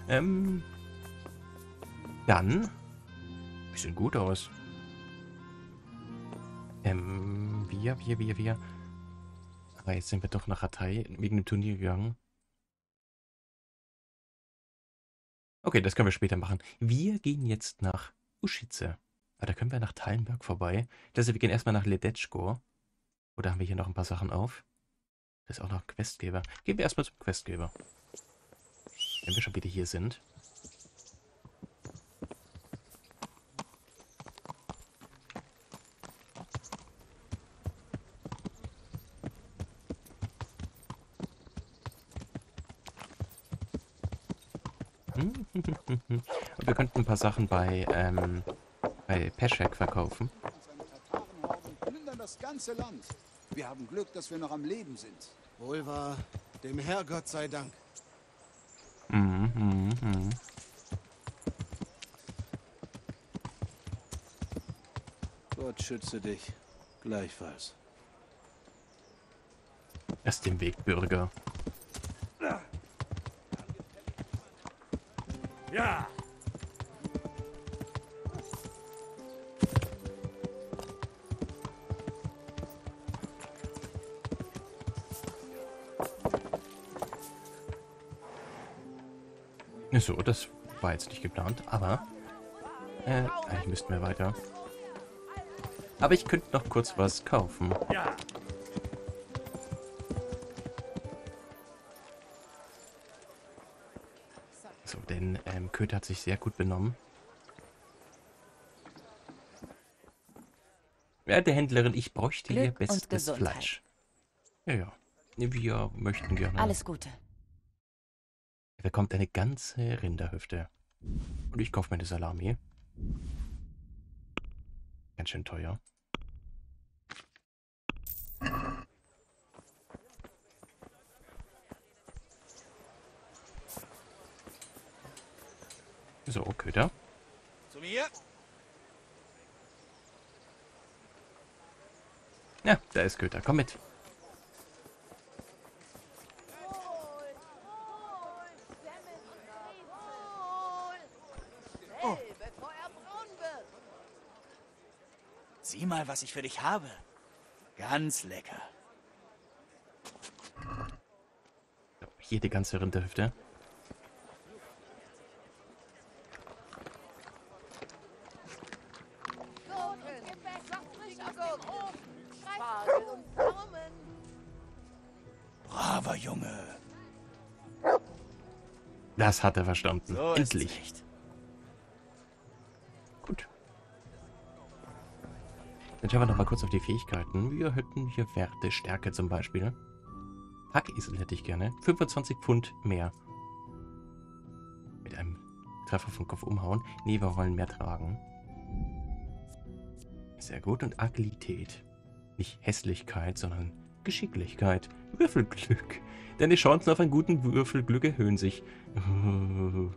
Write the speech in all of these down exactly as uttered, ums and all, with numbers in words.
Ähm, dann... Wir sehen gut aus. Ähm, wir, wir, wir, wir. Aber jetzt sind wir doch nach Hatay wegen dem Turnier gegangen. Okay, das können wir später machen. Wir gehen jetzt nach Uschitze. Ah, da können wir nach Tallenberg vorbei. Das heißt, wir gehen erstmal nach Ledetschko. Oder haben wir hier noch ein paar Sachen auf? Das ist auch noch ein Questgeber. Gehen wir erstmal zum Questgeber. Wenn wir schon wieder hier sind. Und wir könnten ein paar Sachen bei, ähm, bei Peschek verkaufen. Seine Tatarenhorden plündern das ganze Land. Wir haben Glück, dass wir noch am Leben sind. Wohl wahr, dem Herrgott sei Dank. Mhm, mhm, mhm. Gott schütze dich. Gleichfalls. Erst den Weg, Bürger. Ja! So, das war jetzt nicht geplant, aber äh, eigentlich müssten wir weiter. Aber ich könnte noch kurz was kaufen. Ja! So, denn ähm, Köter hat sich sehr gut benommen. Ja, der Händlerin, ich bräuchte hier Glück und bestes Gesundheit. Fleisch. Ja, ja. Wir möchten gerne. Alles Gute. Er bekommt eine ganze Rinderhüfte. Und ich kaufe mir eine Salami. Ganz schön teuer. So, Köter. Zu mir? Ja, da ist Köter. Komm mit. Oh. Bevor er braun wird. Sieh mal, was ich für dich habe. Ganz lecker. So, hier die ganze Rinderhüfte. Gurken, saftige Gurken, Spargel und Pflaumen. Braver Junge. Das hat er verstanden. So ist's Endlich. nicht. Gut. Dann schauen wir noch mal kurz auf die Fähigkeiten. Wir hätten hier Werte, Stärke zum Beispiel. Hackesel hätte ich gerne. fünfundzwanzig Pfund mehr. Mit einem Treffer vom Kopf umhauen. Nee, wir wollen mehr tragen. Sehr gut. Und Agilität. Nicht Hässlichkeit, sondern Geschicklichkeit. Würfelglück. Deine Chancen auf einen guten Würfelglück erhöhen sich. Wenn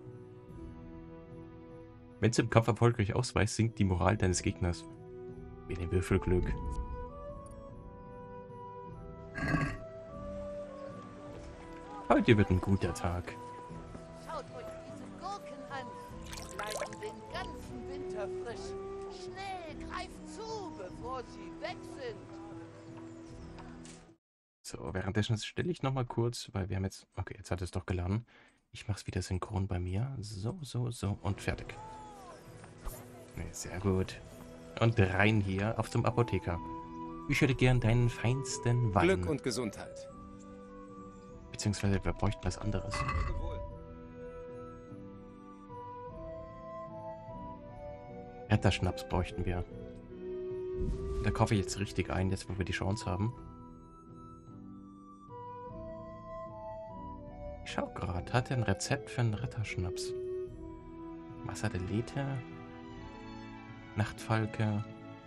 du im Kampf erfolgreich ausweichst, sinkt die Moral deines Gegners. Wie den Würfelglück. Heute wird ein guter Tag. Schaut euch diese Gurken an. Bleiben den ganzen Winter frisch. Schnell, greift zu, bevor sie weg sind. So, währenddessen stelle ich nochmal kurz, weil wir haben jetzt... Okay, jetzt hat es doch geladen. Ich mache es wieder synchron bei mir. So, so, so und fertig. Nee, sehr gut. Und rein hier auf zum Apotheker. Ich hätte gern deinen feinsten Wein. Glück und Gesundheit. Beziehungsweise wir bräuchten was anderes. Retterschnaps bräuchten wir. Da kaufe ich jetzt richtig ein, jetzt wo wir die Chance haben. Ich schau gerade, hat er ein Rezept für einen Retterschnaps? Wasser der Lethe? Nachtfalke?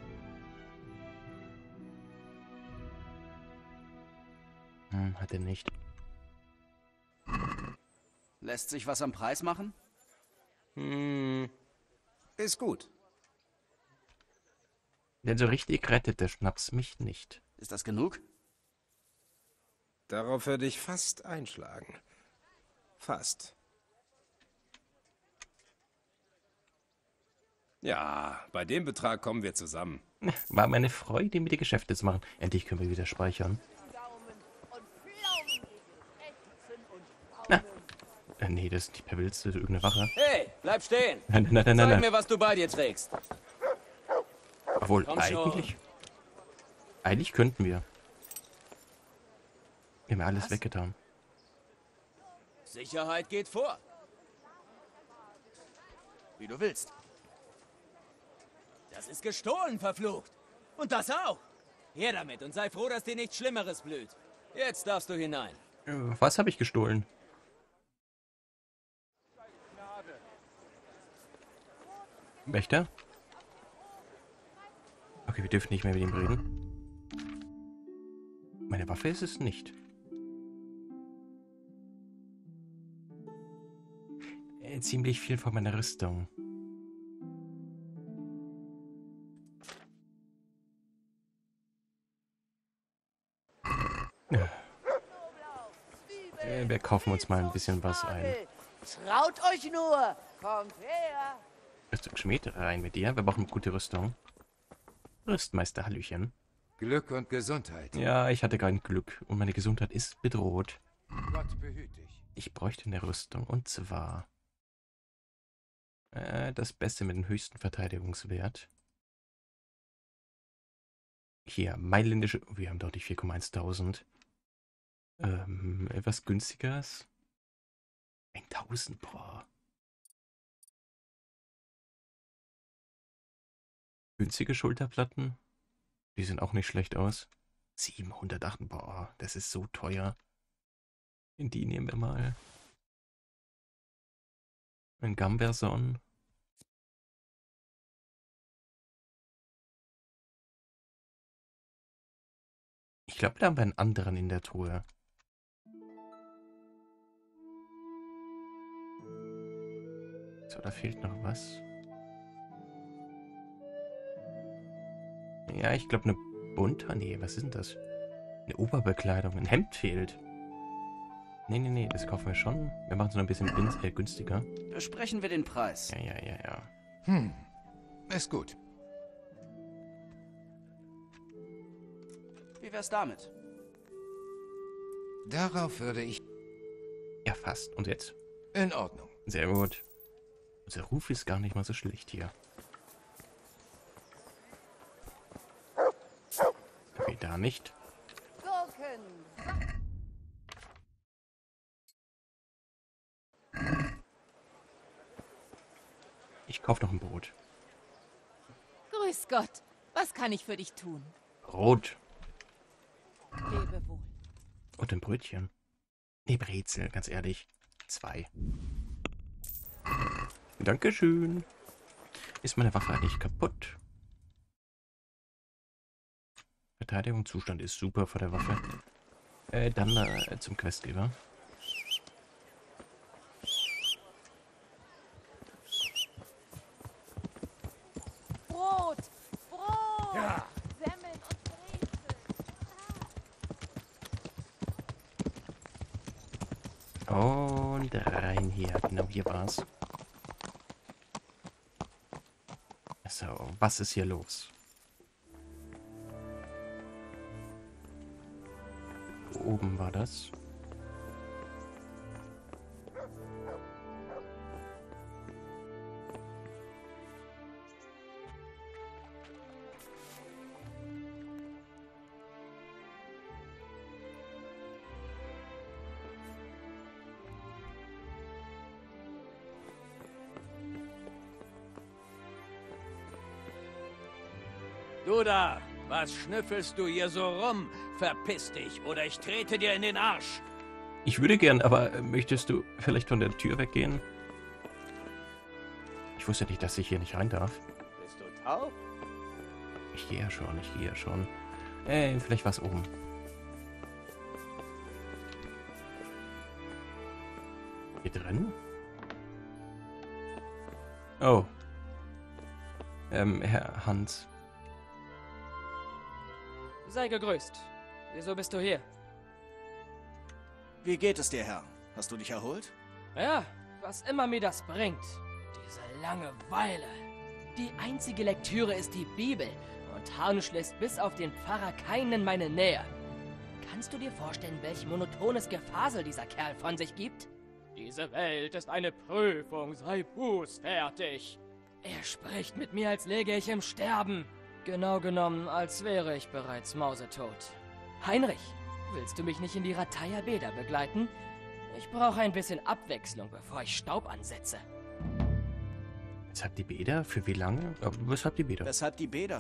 Hm, hat er nicht. Lässt sich was am Preis machen? Hm, ist gut. Denn so richtig rettet der Schnaps mich nicht. Ist das genug? Darauf würde ich fast einschlagen. Fast. Ja, bei dem Betrag kommen wir zusammen. War meine Freude, mit dir Geschäfte zu machen. Endlich können wir wieder speichern. Daumen und Pflaumenigel, Ächzen und Na. Faulen. Äh, nee, das ist nicht per Wills, das ist irgendeine Wache. Hey, bleib stehen. Nein, nein, nein, nein, Zeig nein. mir, was du bei dir trägst. Obwohl, Komm schon. eigentlich... Eigentlich könnten wir. Wir haben ja alles Was? weggetan. Sicherheit geht vor. Wie du willst. Das ist gestohlen, verflucht. Und das auch. Her damit und sei froh, dass dir nichts Schlimmeres blüht. Jetzt darfst du hinein. Äh, Was habe ich gestohlen? Wächter? Okay, wir dürfen nicht mehr mit ihm reden. Meine Waffe ist es nicht. Äh, ziemlich viel von meiner Rüstung. Ja. Äh, wir kaufen uns mal ein bisschen was ein. Traut euch nur! Kommt her! Rüstungsschmied, rein mit dir. Wir brauchen gute Rüstung. Rüstmeister, Hallöchen. Glück und Gesundheit. Ja, ich hatte kein Glück und meine Gesundheit ist bedroht. Gott behüte dich. Ich bräuchte eine Rüstung und zwar äh, das Beste mit dem höchsten Verteidigungswert. Hier, mailändische... Oh, wir haben doch nicht vier Komma tausend. Ähm, etwas günstigeres. tausend, boah. Günstige Schulterplatten. Die sehen auch nicht schlecht aus. siebenhundertacht, boah, das ist so teuer. Die nehmen wir mal. Ein Gamberson. Ich glaube, da haben wir einen anderen in der Truhe. So, da fehlt noch was. Ja, ich glaube, eine bunte... Nee, was ist denn das? Eine Oberbekleidung. Ein Hemd fehlt. Nee, nee, nee, das kaufen wir schon. Wir machen es noch ein bisschen günst äh, günstiger. Besprechen wir den Preis. Ja, ja, ja, ja. Hm, ist gut. Wie wär's damit? Darauf würde ich... Ja, fast. Und jetzt? In Ordnung. Sehr gut. Unser Ruf ist gar nicht mal so schlecht hier. Okay, da nicht. Gurken! Ich kaufe noch ein Brot. Grüß Gott. Was kann ich für dich tun? Brot. Lebe wohl. Und ein Brötchen. Nee, Brezel, ganz ehrlich. Zwei. Dankeschön. Ist meine Waffe eigentlich kaputt? Verteidigungszustand ist super vor der Waffe. Äh, dann äh, zum Questgeber. Brot! Brot! Ja. Semmeln und Brezel. Und rein hier. Genau, hier war's. So, was ist hier los? Oben war das. Du da, was schnüffelst du hier so rum? Verpiss dich oder ich trete dir in den Arsch. Ich würde gern, aber äh, möchtest du vielleicht von der Tür weggehen? Ich wusste nicht, dass ich hier nicht rein darf. Bist du taub? Ich gehe ja schon, ich gehe ja schon. Äh, vielleicht was oben. Hier drin? Oh. Ähm, Herr Hans. Sei gegrüßt. Wieso bist du hier? Wie geht es dir, Herr? Hast du dich erholt? Ja, was immer mir das bringt. Diese Langeweile. Die einzige Lektüre ist die Bibel und Harnisch lässt bis auf den Pfarrer keinen meine Nähe. Kannst du dir vorstellen, welch monotones Gefasel dieser Kerl von sich gibt? Diese Welt ist eine Prüfung, sei bußfertig. Er spricht mit mir, als läge ich im Sterben. Genau genommen, als wäre ich bereits mausetot. Heinrich, willst du mich nicht in die Rataya Beda begleiten? Ich brauche ein bisschen Abwechslung, bevor ich Staub ansetze. Weshalb die Bäder? Für wie lange? Äh, weshalb die Bäder? Weshalb die Bäder?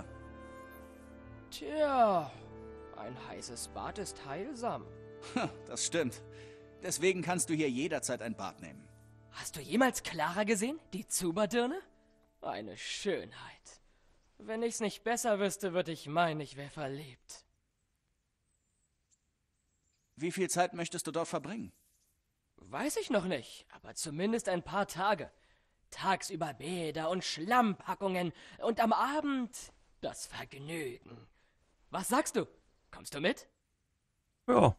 Tja, ein heißes Bad ist heilsam. Das stimmt. Deswegen kannst du hier jederzeit ein Bad nehmen. Hast du jemals Clara gesehen, die Zuberdirne? Eine Schönheit. Wenn ich's nicht besser wüsste, würde ich meinen, ich wäre verliebt. Wie viel Zeit möchtest du dort verbringen? Weiß ich noch nicht, aber zumindest ein paar Tage. Tagsüber Bäder und Schlammpackungen und am Abend das Vergnügen. Was sagst du? Kommst du mit? Ja.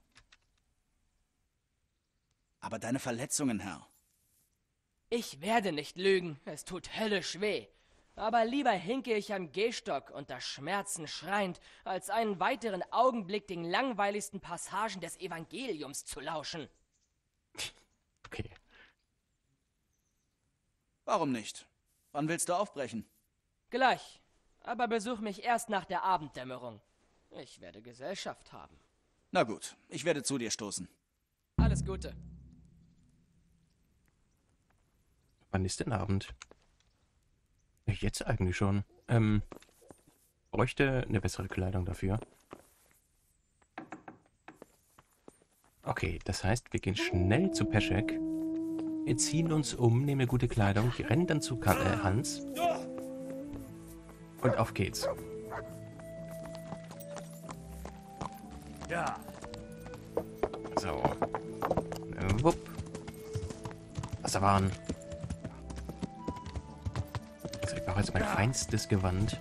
Aber deine Verletzungen, Herr. Ich werde nicht lügen, es tut höllisch weh. Aber lieber hinke ich am Gehstock unter Schmerzen schreiend, als einen weiteren Augenblick den langweiligsten Passagen des Evangeliums zu lauschen. Okay. Warum nicht? Wann willst du aufbrechen? Gleich, aber besuch mich erst nach der Abenddämmerung. Ich werde Gesellschaft haben. Na gut, ich werde zu dir stoßen. Alles Gute. Wann ist denn Abend? Jetzt eigentlich schon. Ähm, bräuchte eine bessere Kleidung dafür. Okay, das heißt, wir gehen schnell zu Peschek. Wir ziehen uns um, nehmen eine gute Kleidung, rennen dann zu Ka äh, Hans. Und auf geht's. Ja. So. Äh, wupp. Wasserwahn. Also ich brauche jetzt mein feinstes Gewand.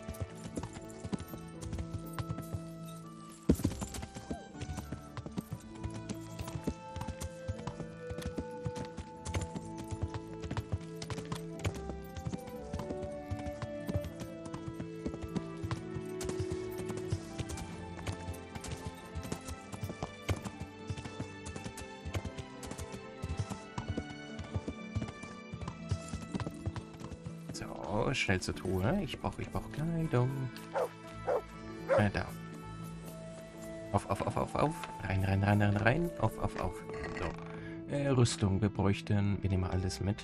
So, schnell zur Truhe. Ich brauche ich brauch Kleidung. Äh, da. Auf, auf, auf, auf, auf. Rein, rein, rein, rein, rein. Auf, auf, auf. So. Äh, Rüstung. Wir bräuchten... Wir nehmen mal alles mit.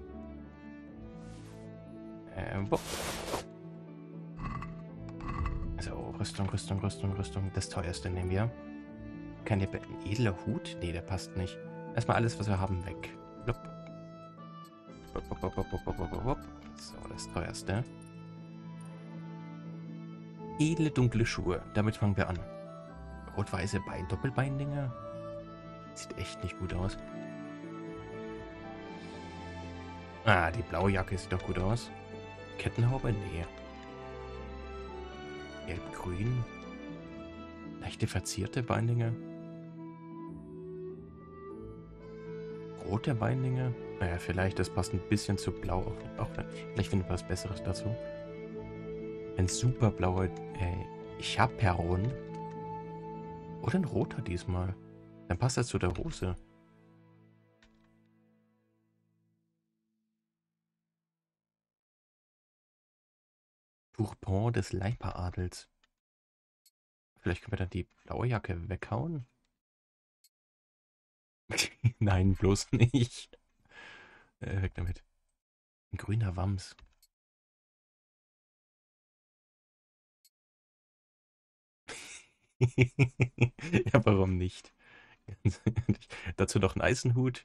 Äh, wo? So, Rüstung, Rüstung, Rüstung, Rüstung. Das teuerste nehmen wir. Kann der ein edler Hut? Nee, der passt nicht. Erstmal alles, was wir haben, weg. Blub. Wupp, wupp, wupp, wupp, wupp, wupp, wupp. So, das teuerste. Edle dunkle Schuhe. Damit fangen wir an. Rot-weiße Bein Doppelbeindinger. Sieht echt nicht gut aus. Ah, die blaue Jacke sieht doch gut aus. Kettenhaube? Nee. Gelb-grün. Leichte verzierte Beindinger. Rote Beindinger. Naja, vielleicht, das passt ein bisschen zu blau. Auch, auch, vielleicht finden wir was Besseres dazu. Ein super blauer äh, Chaperon. Oder ein roter diesmal. Dann passt das zu der Hose. Bourbon des Leiperadels. Vielleicht können wir dann die blaue Jacke weghauen. Nein, bloß nicht. Äh, weg damit. Ein grüner Wams. Ja, warum nicht? Dazu noch ein Eisenhut.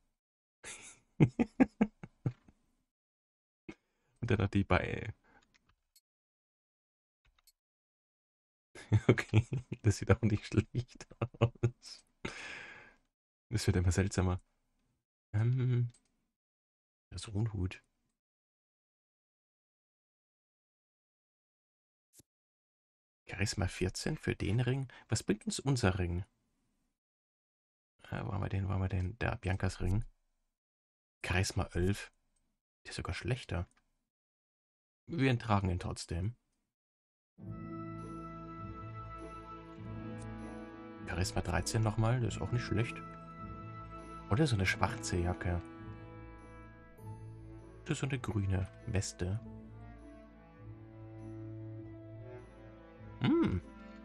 Und dann noch die Beine. Okay, das sieht auch nicht schlecht aus. Das wird immer seltsamer. Ähm, das ist ein Hut. Charisma vierzehn für den Ring. Was bringt uns unser Ring? Äh, wo haben wir den? Wo haben wir den? Da, Biancas Ring. Charisma elf. Der ist sogar schlechter. Wir enttragen ihn trotzdem. Charisma dreizehn nochmal, das ist auch nicht schlecht. Oder so eine schwarze Jacke. Das ist so eine grüne Weste. Hm.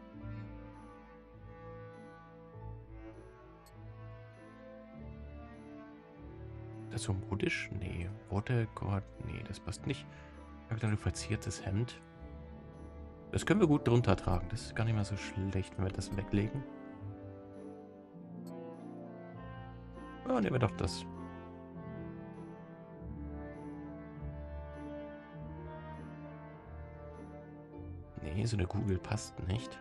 Das so modisch? Nee. Watercord? Nee, das passt nicht. Ich habe dann ein verziertes Hemd. Das können wir gut drunter tragen. Das ist gar nicht mal so schlecht, wenn wir das weglegen. Ja, nehmen wir doch das. Nee, so eine Kugel passt nicht.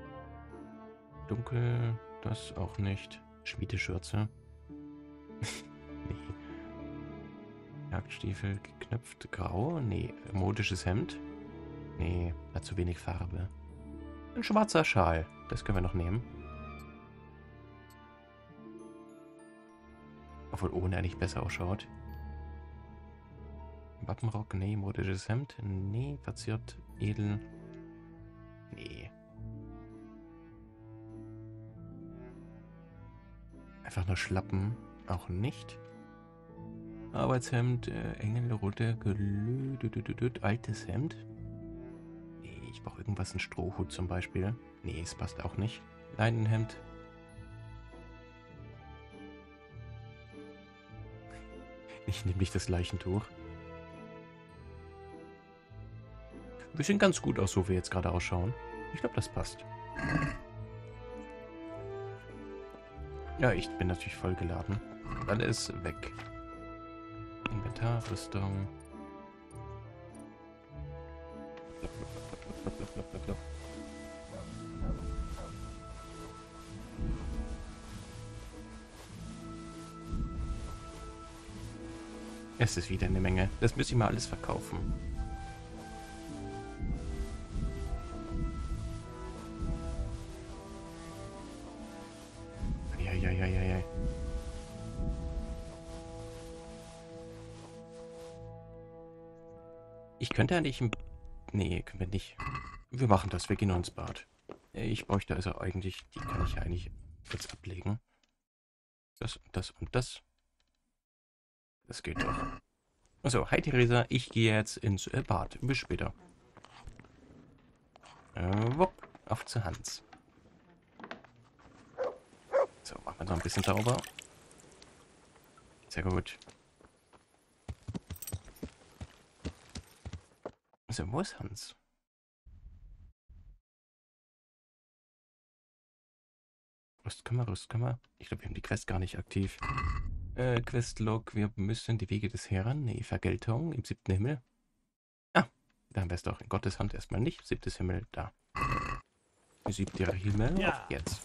Dunkel, das auch nicht. Schmiedeschürze. Nee. Jagdstiefel, geknöpft, grau. Nee, modisches Hemd. Nee, hat zu wenig Farbe. Ein schwarzer Schal, das können wir noch nehmen. Obwohl ohne eigentlich besser ausschaut. Wappenrock, nee. Modisches Hemd, nee. Verziert, edel, nee. Einfach nur Schlappen, auch nicht. Arbeitshemd, äh, Engelrote, gelödet, altes Hemd. Nee, ich brauche irgendwas, ein Strohhut zum Beispiel. Nee, es passt auch nicht. Leinenhemd. Ich nehme nicht das Leichentuch. Wir sehen ganz gut aus, so wie wir jetzt gerade ausschauen. Ich glaube, das passt. Ja, ich bin natürlich voll geladen. Alles weg. Inventar, Rüstung. Es ist wieder eine Menge. Das müssen wir alles verkaufen. Ja, ja, ja, ja, ja. Ich könnte eigentlich ein... Nee, können wir nicht. Wir machen das. Wir gehen nur ins Bad. Ich bräuchte also eigentlich... Die kann ich ja eigentlich jetzt ablegen. Das, das und das. Das geht doch. Also, hi Theresa, ich gehe jetzt ins äh, Bad. Bis später. Äh, wupp, auf zu Hans. So, machen wir noch ein bisschen sauber. Sehr gut. So, wo ist Hans? Rüstkammer, Rüstkammer. Ich glaube, wir haben die Quest gar nicht aktiv. Äh, Questlog, wir müssen die Wege des Herrn. Nee, Vergeltung im siebten Himmel. Ah, da haben wir es doch. In Gottes Hand erstmal nicht. Siebtes Himmel, da. Siebter Himmel, ja. Auf jetzt.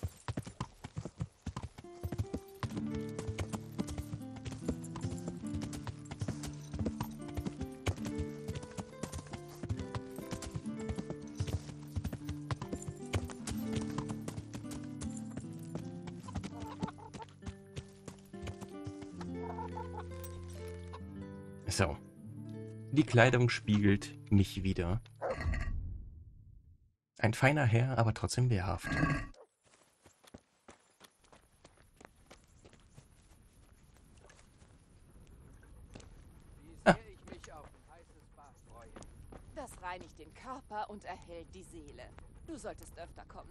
So. Die Kleidung spiegelt mich wieder. Ein feiner Herr, aber trotzdem wehrhaft. Wie sehr ich mich auf ein heißes Bad freue. Das reinigt den Körper und erhält die Seele. Du solltest öfter kommen.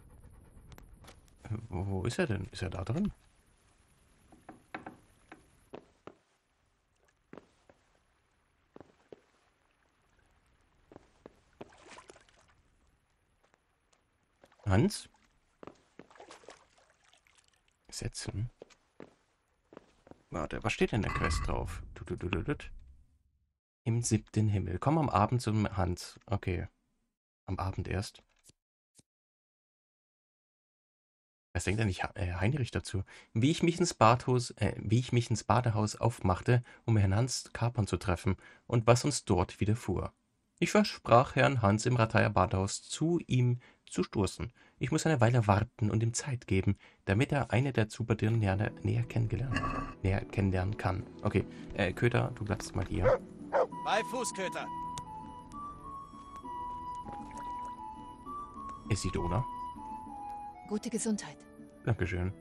Wo, wo ist er denn? Ist er da drin? Hans? Setzen. Warte, was steht denn in der Quest drauf? Du, du, du, du, du. Im siebten Himmel. Komm am Abend zum Hans. Okay. Am Abend erst. Was denkt eigentlich Heinrich dazu? Wie ich mich ins Badhaus, äh, wie ich mich ins Badehaus aufmachte, um Herrn Hans Kapern zu treffen und was uns dort widerfuhr. Ich versprach Herrn Hans im Ratayer Badhaus zu ihm zu stoßen. Ich muss eine Weile warten und ihm Zeit geben, damit er eine der Zubedirnen näher, näher, kennengelernt, näher kennenlernen kann. Okay, äh, Köter, du bleibst mal hier. Bei Fuß, Köter. Isidona. Gute Gesundheit. Dankeschön.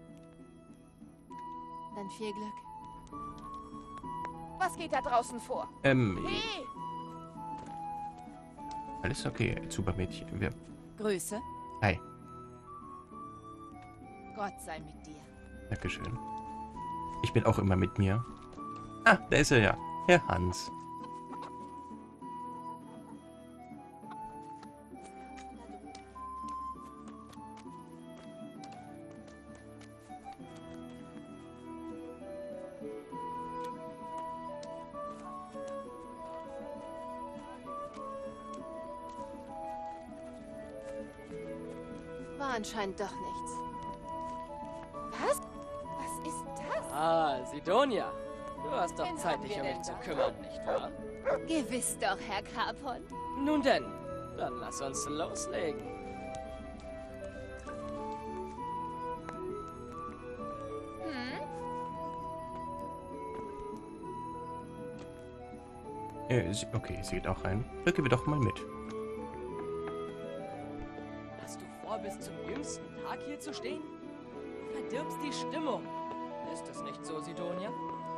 Dann viel Glück. Was geht da draußen vor? Ähm, Hey! alles okay, super Mädchen. Wir, Grüße. hi, Gott sei mit dir. Dankeschön. Ich bin auch immer mit mir. Ah, da ist er ja. Herr Hans. War anscheinend doch nichts. Was? Was ist das? Ah, Sidonia. Du hast doch Wen Zeit, haben dich wir um mich denn zu da? kümmern, nicht wahr? Gewiss doch, Herr Capon. Nun denn, dann lass uns loslegen. Hm? Äh, sie, okay, sie geht auch rein. Rücke wir doch mal mit. Hast du vor, bis zum jüngsten Tag hier zu stehen? Du verdirbst die Stimmung. Ist es nicht so, Sidonia?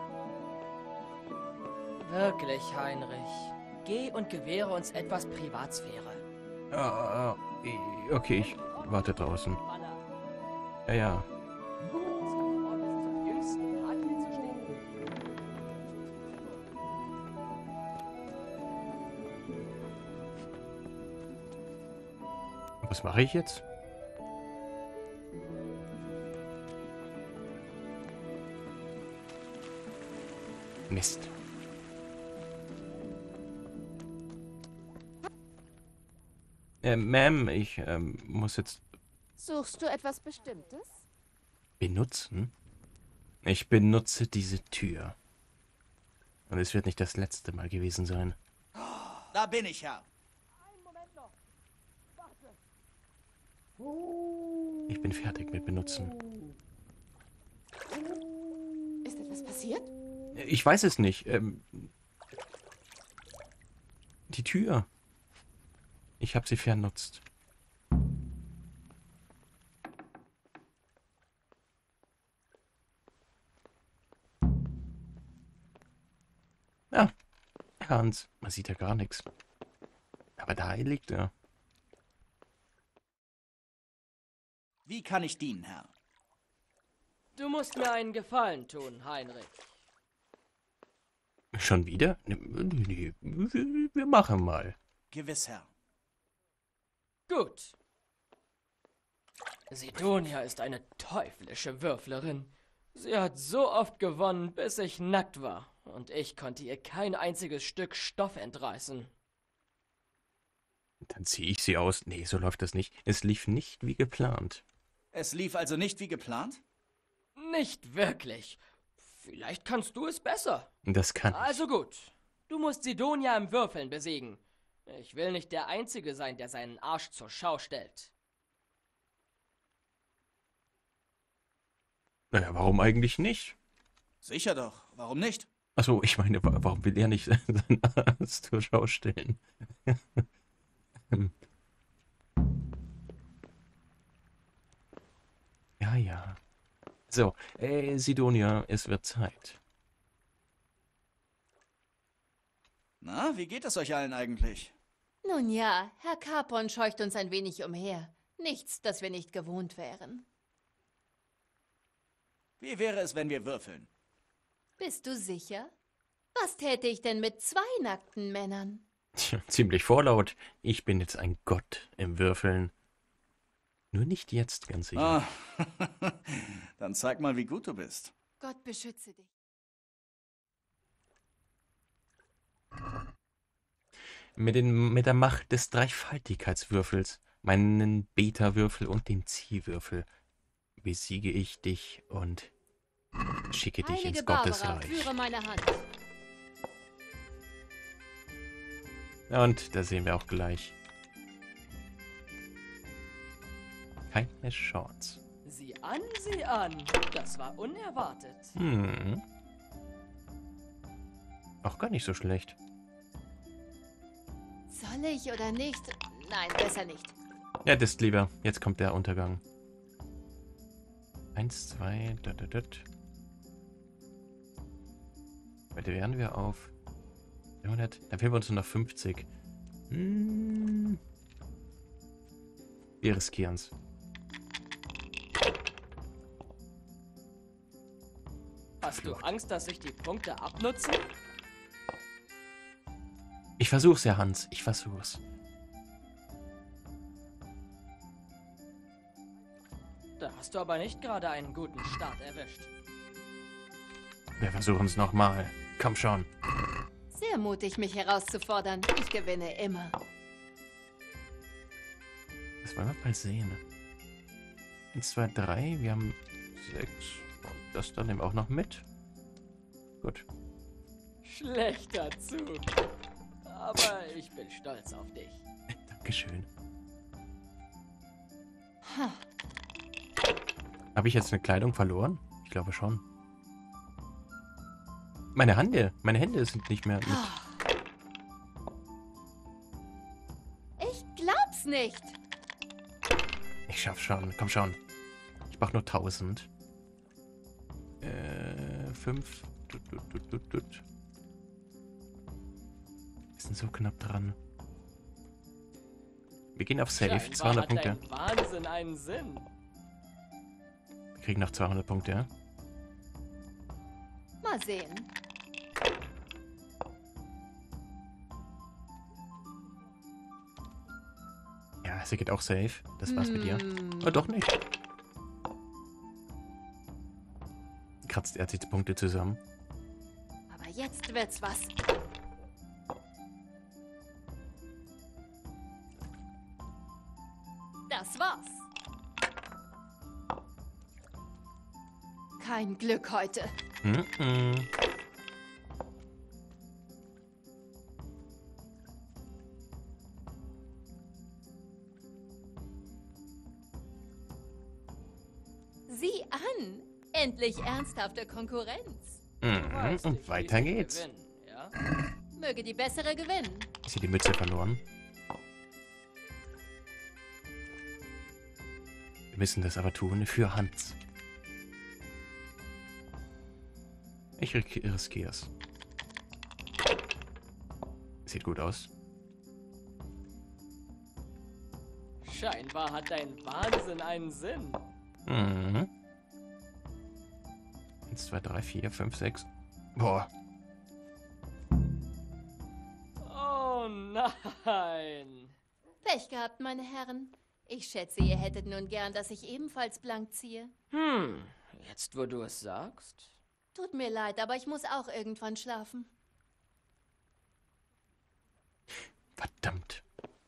Wirklich, Heinrich. Geh und gewähre uns etwas Privatsphäre. Ah, äh, okay, ich warte draußen. Anna, Ja, ja. hast du vor, bis zum jüngsten Tag hier zu stehen? Was mache ich jetzt? Mist. Äh, Ma'am, ich ähm, muss jetzt Suchst du etwas Bestimmtes? benutzen. Ich benutze diese Tür. Und es wird nicht das letzte Mal gewesen sein. Da bin ich, Herr. Ich bin fertig mit benutzen. Ist etwas passiert? Ich weiß es nicht. Ähm, die Tür. Ich habe sie vernutzt. Ja, Hans, man sieht ja gar nichts. Aber da liegt er. Wie kann ich dienen, Herr? Du musst mir einen Gefallen tun, Heinrich. Schon wieder? Nee, nee, wir, wir machen mal. Gewiss, Herr. Gut. Sidonia ist eine teuflische Würflerin. Sie hat so oft gewonnen, bis ich nackt war. Und ich konnte ihr kein einziges Stück Stoff entreißen. Dann ziehe ich sie aus. Nee, so läuft das nicht. Es lief nicht wie geplant. Es lief also nicht wie geplant? Nicht wirklich. Vielleicht kannst du es besser. Das kann ich. Also gut. Du musst Sidonia im Würfeln besiegen. Ich will nicht der Einzige sein, der seinen Arsch zur Schau stellt. Naja, warum eigentlich nicht? Sicher doch. Warum nicht? Achso, ich meine, wa- warum will er nicht seinen Arzt zur Schau stellen? Ja, ja. So, äh, Sidonia, es wird Zeit. Na, wie geht es euch allen eigentlich? Nun ja, Herr Capon scheucht uns ein wenig umher. Nichts, das wir nicht gewohnt wären. Wie wäre es, wenn wir würfeln? Bist du sicher? Was täte ich denn mit zwei nackten Männern? Tja, ziemlich vorlaut. Ich bin jetzt ein Gott im Würfeln. Nur nicht jetzt, ganz sicher. Ah, dann zeig mal, wie gut du bist. Gott beschütze dich. Mit, den, mit der Macht des Dreifaltigkeitswürfels, meinen Beta-Würfel und den Ziehwürfel, besiege ich dich und schicke dich Heilige ins Barbara, Gottesreich. führe meine Hand. Und da sehen wir auch gleich. Keine Chance. Sieh an, sieh an. Das war unerwartet. Hm. Auch gar nicht so schlecht. Soll ich oder nicht? Nein, besser nicht. Ja, das ist lieber. Jetzt kommt der Untergang. Eins, zwei, da, da, da. Heute wären wir auf dreihundert. Dann fehlen wir uns nur noch fünfzig. Hm. Wir riskieren es. Hast du Angst, dass sich die Punkte abnutzen? Ich versuch's ja, Hans. Ich versuch's. Da hast du aber nicht gerade einen guten Start erwischt. Wir versuchen es nochmal. Komm schon. Sehr mutig, mich herauszufordern. Ich gewinne immer. Das wollen wir mal sehen. eins, zwei, drei. Wir haben sechs. Das dann eben auch noch mit. Gut. Schlechter Zug. Aber ich bin stolz auf dich. Dankeschön. Habe ich jetzt eine Kleidung verloren? Ich glaube schon. Meine Hände. Meine Hände sind nicht mehr mit. Ich glaub's nicht. Ich schaff schon. Komm schon. Ich brauche nur tausend. Äh, fünf. Tut, tut, tut, tut, tut. Wir sind so knapp dran. Wir gehen auf Safe. Scheinbar zweihundert hat Punkte. dein Wahnsinn einen Sinn. Wir kriegen noch zweihundert Punkte, ja? Mal sehen. Ja, sie geht auch safe. Das war's mit ihr. Hm. Oh, doch nicht. Kratzt er sich die Punkte zusammen. Aber jetzt wird's was. Das war's. Kein Glück heute. Mhm. Sieh an. Endlich ernsthafte Konkurrenz. Mhm. Weißt Und nicht, weiter wie sie geht's. gewinnen, ja? Möge die bessere gewinnen. Ist hier die Mütze verloren? Wir müssen das aber tun für Hans. Ich riskiere es. Sieht gut aus. Scheinbar hat dein Wahnsinn einen Sinn. Mhm. eins, zwei, drei, vier, fünf, sechs. Boah. Oh nein. Pech gehabt, meine Herren. Ich schätze, ihr hättet nun gern, dass ich ebenfalls blank ziehe. Hm, jetzt wo du es sagst. Tut mir leid, aber ich muss auch irgendwann schlafen. Verdammt.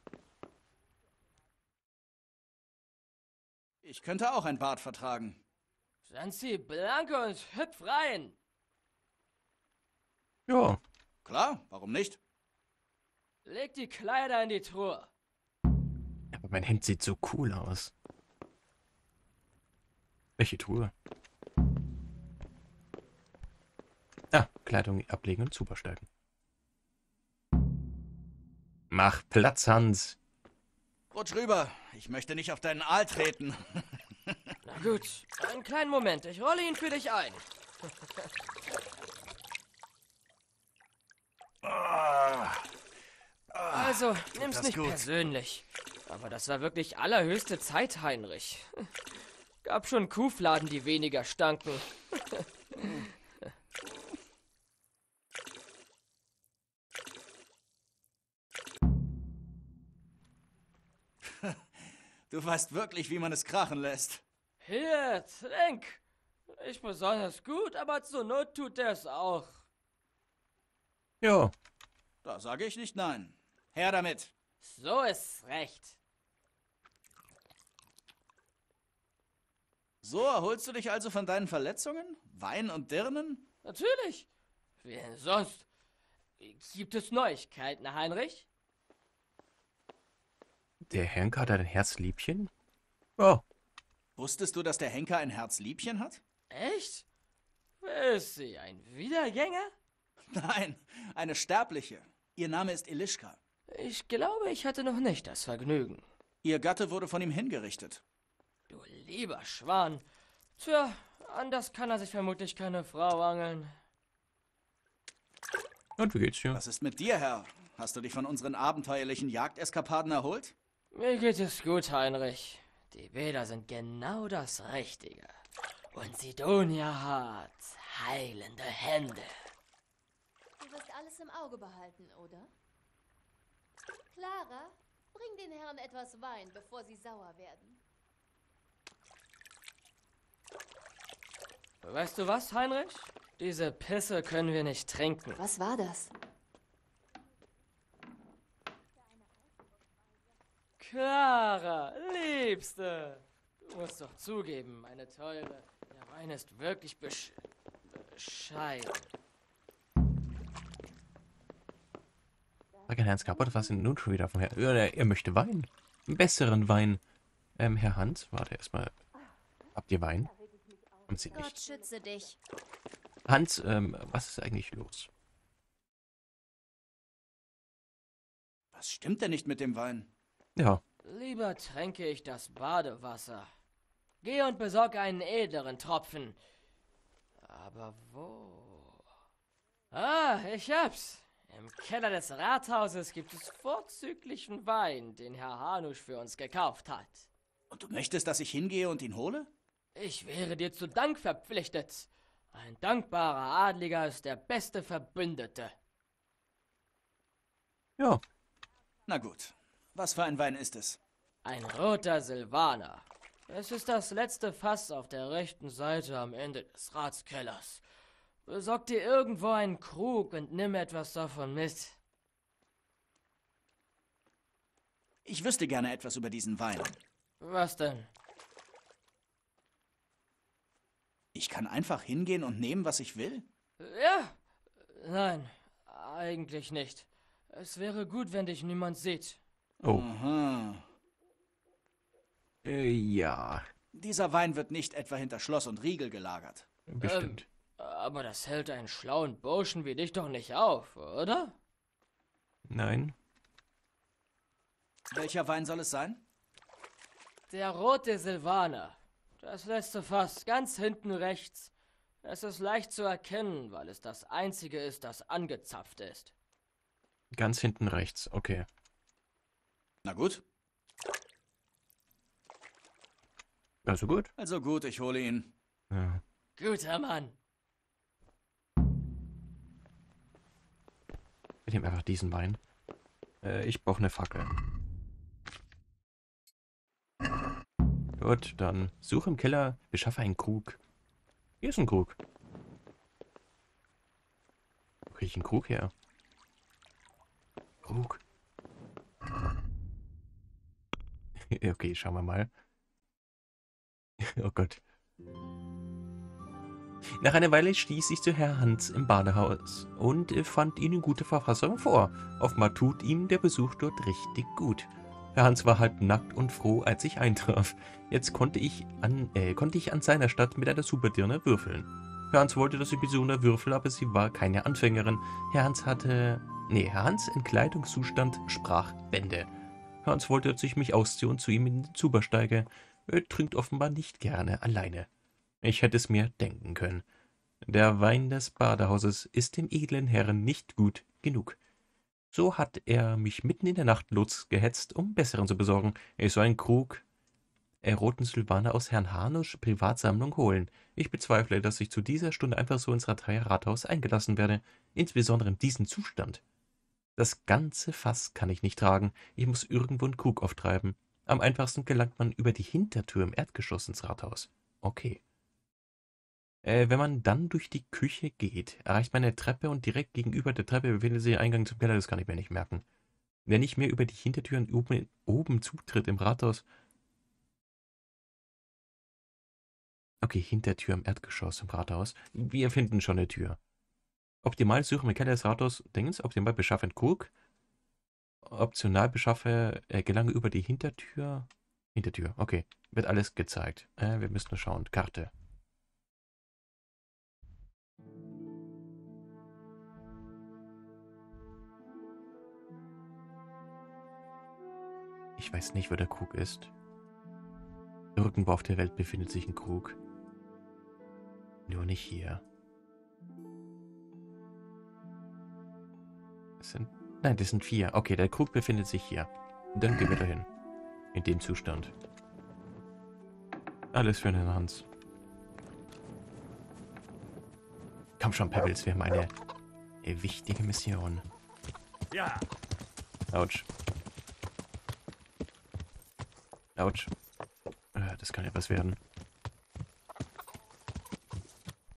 Ich könnte auch ein Bart vertragen. Sansi, blanke und hüpf rein. Ja. Klar, warum nicht? Leg die Kleider in die Truhe. Aber mein Hemd sieht so cool aus. Welche Truhe? Ah, Kleidung ablegen und superstärken. Mach Platz, Hans. Rutsch rüber. Ich möchte nicht auf deinen Aal treten. Na gut, einen kleinen Moment. Ich rolle ihn für dich ein. Also, nimm's das nicht gut. persönlich. Aber das war wirklich allerhöchste Zeit, Heinrich. Gab schon Kuhfladen, die weniger stanken. Du weißt wirklich, wie man es krachen lässt. Hier, trink. Nicht besonders gut, aber zur Not tut er es auch. Ja. Da sage ich nicht nein. Her damit. So ist's recht. So erholst du dich also von deinen Verletzungen? Wein und Dirnen? Natürlich. Wie denn sonst? Gibt es Neuigkeiten, Heinrich? Der Henker hat ein Herzliebchen? Oh. Wusstest du, dass der Henker ein Herzliebchen hat? Echt? Wer ist sie? Ein Wiedergänger? Nein, eine Sterbliche. Ihr Name ist Elischka. Ich glaube, ich hatte noch nicht das Vergnügen. Ihr Gatte wurde von ihm hingerichtet. Du lieber Schwan. Tja, anders kann er sich vermutlich keine Frau angeln. Und wie geht's dir? Was ist mit dir, Herr? Hast du dich von unseren abenteuerlichen Jagdeskapaden erholt? Mir geht es gut, Heinrich. Die Bäder sind genau das Richtige. Und Sidonia hat heilende Hände. Du wirst alles im Auge behalten, oder? Clara, bring den Herren etwas Wein, bevor sie sauer werden. Weißt du was, Heinrich? Diese Pisse können wir nicht trinken. Was war das? Clara, Liebste. Du musst doch zugeben, meine Teure. Der Wein ist wirklich besch... bescheiden. Frage an Herrn Skapot, was sind nun schon wieder vom Herrn? Ja, er, er möchte Wein. Einen besseren Wein. Ähm, Herr Hans, warte erstmal. Habt ihr Wein? Haben Sie Gott nicht? schütze dich. Hans, ähm, was ist eigentlich los? Was stimmt denn nicht mit dem Wein? Ja, Lieber tränke ich das Badewasser. Geh und besorge einen edleren Tropfen. Aber wo? Ah, ich hab's. Im Keller des Rathauses gibt es vorzüglichen Wein, den Herr Hanusch für uns gekauft hat. Und du möchtest, dass ich hingehe und ihn hole? Ich wäre dir zu Dank verpflichtet. Ein dankbarer Adliger ist der beste Verbündete. ja. Na gut. Was für ein Wein ist es? Ein roter Silvaner. Es ist das letzte Fass auf der rechten Seite am Ende des Ratskellers. Besorg dir irgendwo einen Krug und nimm etwas davon mit. Ich wüsste gerne etwas über diesen Wein. Was denn? Ich kann einfach hingehen und nehmen, was ich will? Ja? Nein, eigentlich nicht. Es wäre gut, wenn dich niemand sieht. Oh, Aha. äh, ja. Dieser Wein wird nicht etwa hinter Schloss und Riegel gelagert. Bestimmt. Ähm, aber das hält einen schlauen Burschen wie dich doch nicht auf, oder? Nein. Welcher Wein soll es sein? Der rote Silvaner. Das letzte Fass, ganz hinten rechts. Es ist leicht zu erkennen, weil es das einzige ist, das angezapft ist. Ganz hinten rechts, okay. Na gut. Also gut. Also gut, ich hole ihn. Ja. Guter Mann. Ich nehme einfach diesen Wein. Äh, ich brauche eine Fackel. Gut, dann suche im Keller, beschaffe einen Krug. Hier ist ein Krug. Wo kriege ich einen Krug her? Krug. Okay, schauen wir mal. Oh Gott. Nach einer Weile stieß ich zu Herr Hans im Badehaus und fand ihn in guter Verfassung vor. Offenbar tut ihm der Besuch dort richtig gut. Herr Hans war halb nackt und froh, als ich eintraf. Jetzt konnte ich an, äh, konnte ich an seiner Statt mit einer Superdirne würfeln. Herr Hans wollte, dass ich mit so einer würfel, aber sie war keine Anfängerin. Herr Hans hatte... Nee, Herr Hans in Kleidungszustand sprach Bände. Herr Hans wollte, dass ich mich ausziehe und zu ihm in den Zuber steige. Er trinkt offenbar nicht gerne alleine. Ich hätte es mir denken können. Der Wein des Badehauses ist dem edlen Herrn nicht gut genug. So hat er mich mitten in der Nacht losgehetzt, um besseren zu besorgen. Ich soll einen Krug äh, roten Silvaner aus Herrn Hanusch Privatsammlung holen. Ich bezweifle, dass ich zu dieser Stunde einfach so ins Rathaus Rathaus eingelassen werde, insbesondere in diesem Zustand. Das ganze Fass kann ich nicht tragen. Ich muss irgendwo einen Krug auftreiben. Am einfachsten gelangt man über die Hintertür im Erdgeschoss ins Rathaus. Okay. Äh, wenn man dann durch die Küche geht, erreicht man eine Treppe und direkt gegenüber der Treppe befindet sich der Eingang zum Keller. Das kann ich mir nicht merken. Wenn ich mir über die Hintertür oben, oben zutritt im Rathaus... Okay, Hintertür im Erdgeschoss im Rathaus. Wir finden schon eine Tür. Optimal suchen im Keller des Rathaus Dingens. Optimal beschaffe einen Krug. Optional beschaffe, äh, gelange über die Hintertür. Hintertür, okay. Wird alles gezeigt. Äh, wir müssen nur schauen. Karte. Ich weiß nicht, wo der Krug ist. Irgendwo auf der Welt befindet sich ein Krug. Nur nicht hier. Das sind... Nein, das sind vier. Okay, der Krug befindet sich hier. Dann gehen wir dahin. In dem Zustand. Alles für den Hans. Komm schon, Pebbles, wir haben eine, eine wichtige Mission. Ja. Autsch. Autsch. Äh, Das kann etwas werden.